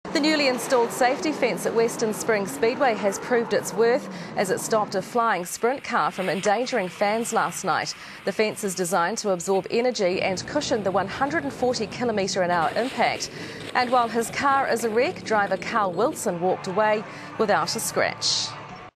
The newly installed safety fence at Western Springs Speedway has proved its worth as it stopped a flying sprint car from endangering fans last night. The fence is designed to absorb energy and cushion the 140 km/h impact. And while his car is a wreck, driver Carl Wilson walked away without a scratch.